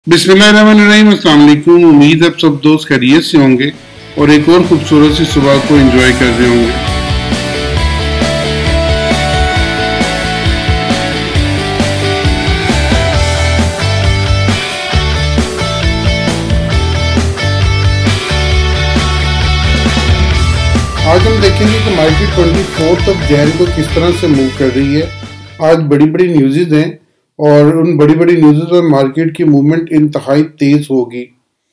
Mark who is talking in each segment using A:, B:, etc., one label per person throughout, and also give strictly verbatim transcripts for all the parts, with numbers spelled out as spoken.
A: बिस्मिल्लाहिर्रहमानिर्रहीम, अस्सलाम वालेकुम। उम्मीद आप सब दोस्त खैरियत से होंगे और एक और खूबसूरत सी सुबह को एंजॉय कर रहे होंगे। आज हम देखेंगे कि मार्केट चौबीस ऑफ जनवरी को किस तरह से मूव कर रही है। आज बड़ी बड़ी न्यूज़ हैं और उन बड़ी बड़ी न्यूज़ में मार्केट की मूवमेंट इंतहाई तेज होगी।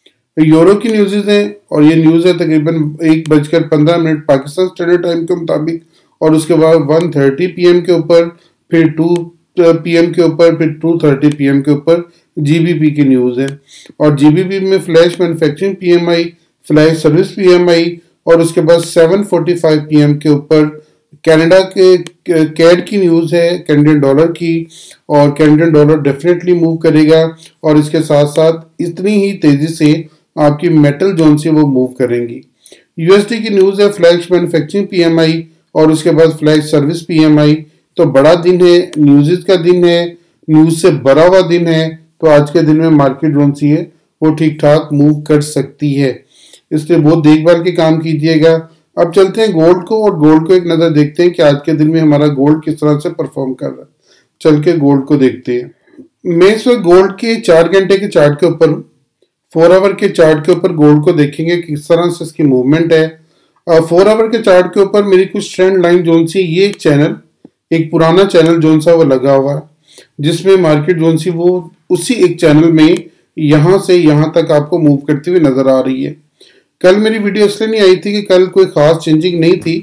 A: यूरो की न्यूज़ हैं और ये न्यूज़ है तकरीबन एक बजकर पंद्रह मिनट पाकिस्तान स्टैंडर्ड टाइम के मुताबिक, और उसके बाद वन थर्टी पी एम के ऊपर, फिर टू पी एम के ऊपर, फिर टू थर्टी पी एम के ऊपर जी बी पी की न्यूज़ है। और जी बी पी में flash manufacturing P M I, flash service P M I, और उसके बाद seven forty five P M के ऊपर कनाडा के कैड की न्यूज़ है, कैनेडियन डॉलर की, और कैनेडियन डॉलर डेफिनेटली मूव करेगा। और इसके साथ साथ इतनी ही तेज़ी से आपकी मेटल जोन से वो मूव करेंगी। यूएसडी की न्यूज़ है, फ्लैश मैन्युफैक्चरिंग पीएमआई और उसके बाद फ्लैश सर्विस पीएमआई। तो बड़ा दिन है, न्यूज़ का दिन है, न्यूज़ से भरा हुआ दिन है। तो आज के दिन में मार्केट जोन सी है वो ठीक ठाक मूव कर सकती है, इसलिए बहुत देखभाल के काम कीजिएगा। अब चलते हैं गोल्ड को, और गोल्ड को एक नज़र देखते हैं कि आज के दिन में हमारा गोल्ड किस तरह से परफॉर्म कर रहा है। चल के गोल्ड को देखते हैं। मैं इस वक्त गोल्ड के चार घंटे के चार्ट के ऊपर, फोर आवर के चार्ट के ऊपर गोल्ड को देखेंगे किस तरह से इसकी मूवमेंट है। फोर आवर के चार्ट के ऊपर मेरी कुछ ट्रेंड लाइन जोन सी, ये एक चैनल, एक पुराना चैनल जोन सा वो लगा हुआ है, जिसमें मार्केट जोन सी वो उसी एक चैनल में यहाँ से यहाँ तक आपको मूव करती हुई नजर आ रही है। कल मेरी वीडियो इसलिए नहीं आई थी कि कल कोई ख़ास चेंजिंग नहीं थी,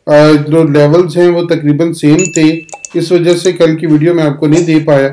A: जो लेवल्स हैं वो तकरीबन सेम थे, इस वजह से कल की वीडियो मैं आपको नहीं दे पाया।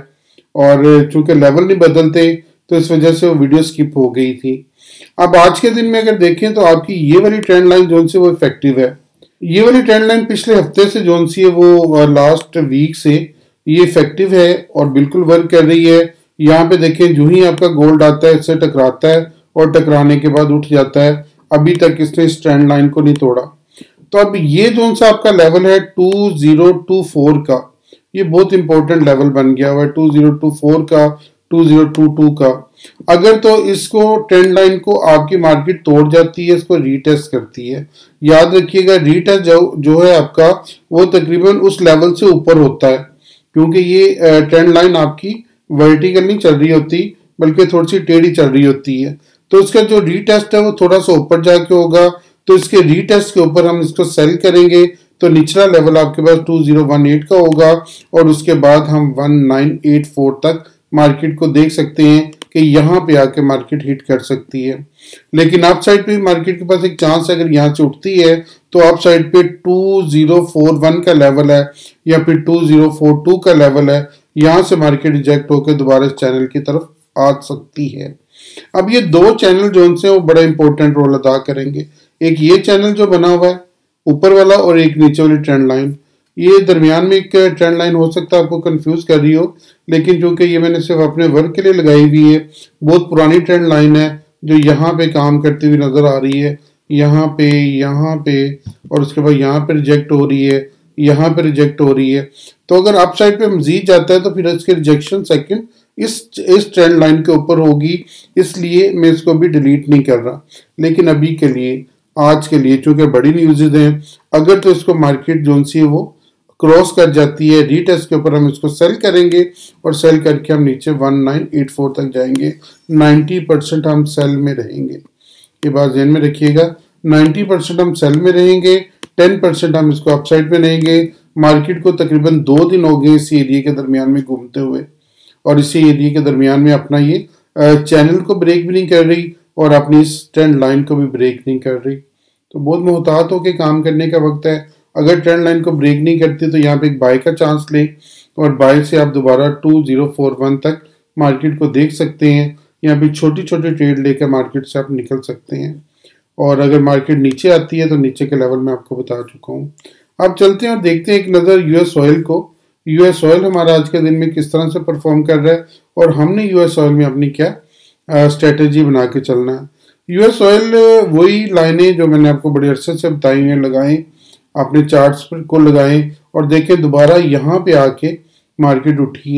A: और चूंकि लेवल नहीं बदलते तो इस वजह से वो वीडियो स्किप हो गई थी। अब आज के दिन में अगर देखें तो आपकी ये वाली ट्रेंड लाइन जोन से वो इफेक्टिव है। ये वाली ट्रेंड लाइन पिछले हफ्ते से जोन सी है वो लास्ट वीक से ये इफेक्टिव है और बिल्कुल वर्क कर रही है। यहाँ पे देखें, जो ही आपका गोल्ड आता है इससे टकराता है और टकराने के बाद उठ जाता है। अभी तक इसने इस ट्रेंड लाइन को नहीं तोड़ा। तो अब ये जोन सा आपका लेवल है टू ज़ीरो टू फोर का, ये बहुत इंपॉर्टेंट लेवल बन गया हुआ है टू ज़ीरो टू फोर का, टू ज़ीरो टू टू का। अगर तो इसको ट्रेंड लाइन को आपकी मार्केट तोड़ जाती है, इसको रीटेस्ट करती है, याद रखिएगा रीटेस्ट जो, जो है आपका वो तकरीबन उस लेवल से ऊपर होता है, क्योंकि ये ट्रेंड लाइन आपकी वर्टिकल नहीं चल रही होती बल्कि थोड़ी सी टेढ़ी चल रही होती है। तो इसका जो रीटेस्ट है वो थोड़ा सा ऊपर जाके होगा, तो इसके रीटेस्ट के ऊपर हम इसको सेल करेंगे तो निचला लेवल आपके पास टू ज़ीरो वन एट का होगा, और उसके बाद हम वन नाइन एट फोर तक मार्केट को देख सकते हैं कि यहाँ पे आके मार्केट हिट कर सकती है। लेकिन अप साइड पे मार्केट के पास एक चांस है, अगर यहाँ से उठती है तो अप साइड पे टू ज़ीरो फोर वन का लेवल है या फिर टू ज़ीरो फोर टू का लेवल है, यहाँ से मार्केट रिजेक्ट होकर दोबारा इस चैनल की तरफ आ सकती है। अब ये दो चैनल जोन से वो बड़ा इंपॉर्टेंट रोल अदा करेंगे। एक ये चैनल जो बना हुआ है ऊपर वाला, और एक नीचे वाली ट्रेंड लाइन। ये दरमियान में एक ट्रेंड लाइन हो सकता है आपको कंफ्यूज कर रही हो, लेकिन चूंकि ये मैंने सिर्फ अपने वर्क के लिए लगाई हुई है, बहुत पुरानी ट्रेंड लाइन है जो यहाँ पे काम करती हुई नजर आ रही है, यहाँ पे, यहाँ पे, और उसके बाद यहाँ पे रिजेक्ट हो रही है, यहाँ पे रिजेक्ट हो रही है। तो अगर अप साइड पे मजीद जाता है तो फिर इसकी रिजेक्शन सेकंड इस इस ट्रेंड लाइन के ऊपर होगी, इसलिए मैं इसको भी डिलीट नहीं कर रहा। लेकिन अभी के लिए, आज के लिए, चूंकि बड़ी न्यूज़ हैं, अगर तो इसको मार्केट जोन सी है वो क्रॉस कर जाती है, रीटेस्ट के ऊपर हम इसको सेल करेंगे और सेल करके हम नीचे वन नाइन एट फोर तक जाएंगे। नाइन्टी परसेंट हम सेल में रहेंगे, ये बात ध्यान में रखिएगा। नाइन्टी परसेंट हम सेल में रहेंगे, टेन परसेंट हम इसको अपसाइड में रहेंगे। मार्केट को तकरीबन दो दिन हो गए इसी एरिया के दरमियान में घूमते हुए, और इसी एरिया के दरमियान में अपना ये चैनल को ब्रेक भी नहीं कर रही और अपनी इस ट्रेंड लाइन को भी ब्रेक नहीं कर रही। तो बहुत मोहतात होकर काम करने का वक्त है। अगर ट्रेंड लाइन को ब्रेक नहीं करती तो यहाँ पे एक बाय का चांस लें, और बाय से आप दोबारा टू ज़ीरो फोर वन तक मार्केट को देख सकते हैं। यहाँ पे छोटी छोटी ट्रेड लेकर मार्केट से आप निकल सकते हैं, और अगर मार्केट नीचे आती है तो नीचे के लेवल में आपको बता चुका हूँ। अब चलते हैं और देखते हैं एक नज़र यूएस ऑयल को। यूएस ऑयल हमारा आज के दिन में किस तरह से परफॉर्म कर रहा है और हमने यूएस ऑयल में अपनी क्या स्ट्रेटजी बना के चलना है। यूएस ऑयल वही लाइनें जो मैंने आपको बड़े अरसे से बताई हैं लगाएं, अपने चार्ट्स पर को लगाएं और देखें दोबारा यहाँ पे आके मार्केट उठी है।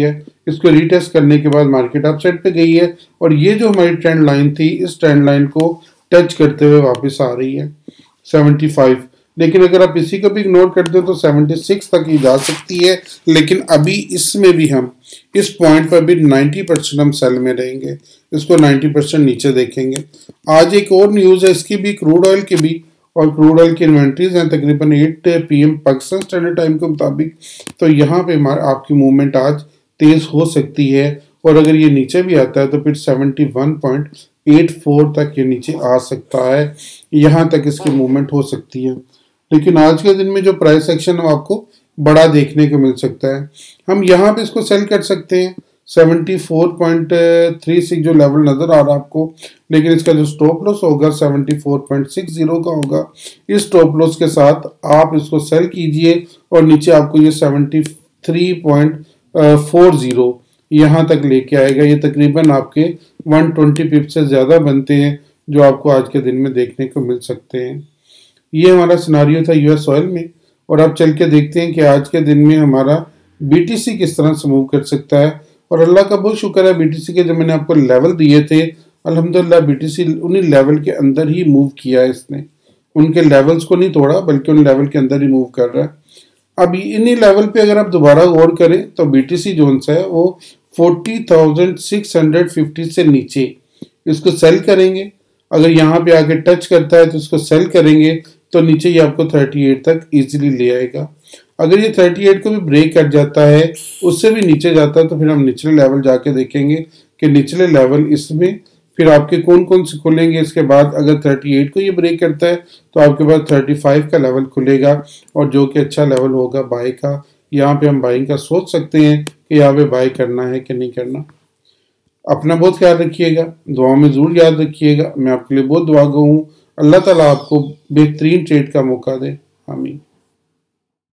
A: इसको रीटेस्ट करने के बाद मार्केट अपसाइड पे गई है और ये जो हमारी ट्रेंड लाइन थी इस ट्रेंड लाइन को टच करते हुए वापस आ रही है सेवेंटी फाइव। लेकिन अगर आप इसी को भी इग्नोर कर दें तो सेवेंटी सिक्स तक ही जा सकती है, लेकिन अभी इसमें भी हम इस पॉइंट पर भी नब्बे परसेंट हम सेल में रहेंगे, इसको नब्बे परसेंट नीचे देखेंगे। आज एक और न्यूज़ है, इसकी भी क्रूड ऑयल की भी, और क्रूड ऑयल की इन्वेंट्रीज हैं तकरीबन eight P M Pakistan standard time के मुताबिक। तो यहाँ पे आपकी मूवमेंट आज तेज हो सकती है और अगर ये नीचे भी आता है तो फिर seventy one point eight four तक ये नीचे आ सकता है, यहाँ तक इसकी मूवमेंट हो सकती है। लेकिन आज के दिन में जो प्राइस एक्शन है आपको बड़ा देखने को मिल सकता है। हम यहाँ पे इसको सेल कर सकते हैं seventy four point three six जो लेवल नजर आ रहा है आपको, लेकिन इसका जो स्टॉप लॉस होगा seventy four point six zero का होगा। इस स्टॉप लॉस के साथ आप इसको सेल कीजिए और नीचे आपको ये seventy three point four zero यहाँ तक लेके आएगा। ये तकरीबन आपके वन ट्वेंटी पिप से ज़्यादा बनते हैं जो आपको आज के दिन में देखने को मिल सकते हैं। ये हमारा सिनारियो था यूएस ऑयल में, और अब चल के देखते हैं कि आज के दिन में हमारा बीटीसी किस तरह से मूव कर सकता है। और अल्लाह का बहुत शुक्र है बीटीसी के जो मैंने आपको लेवल दिए थे अल्हम्दुलिल्लाह बीटीसी उन्हीं लेवल के अंदर ही मूव किया है, इसने उनके लेवल्स को नहीं तोड़ा बल्कि उन लेवल के अंदर ही मूव कर रहा है। अब इन्हीं लेवल पे अगर आप दोबारा गौर करें तो बीटीसी जोन सा है वो forty thousand six hundred fifty से नीचे इसको सेल करेंगे। अगर यहाँ पे आके टच करता है तो इसको सेल करेंगे तो नीचे ये आपको थर्टी एट तक इजीली ले आएगा। अगर ये थर्टी एट को भी ब्रेक कर जाता है, उससे भी नीचे जाता है, तो फिर हम निचले लेवल जाके देखेंगे कि निचले लेवल इसमें फिर आपके कौन कौन से खुलेंगे। इसके बाद अगर थर्टी एट को ये ब्रेक करता है तो आपके पास थर्टी फाइव का लेवल खुलेगा और जो कि अच्छा लेवल होगा बाय का। यहाँ पे हम बाइंग का सोच सकते हैं कि यहाँ पे बाय करना है कि नहीं करना। अपना बहुत ख्याल रखिएगा, दुआ में जरूर याद रखिएगा। मैं आपके लिए बहुत दुआ गो हूँ। अल्लाह ताला आपको बेहतरीन ट्रेड का मौका दे। आमीन।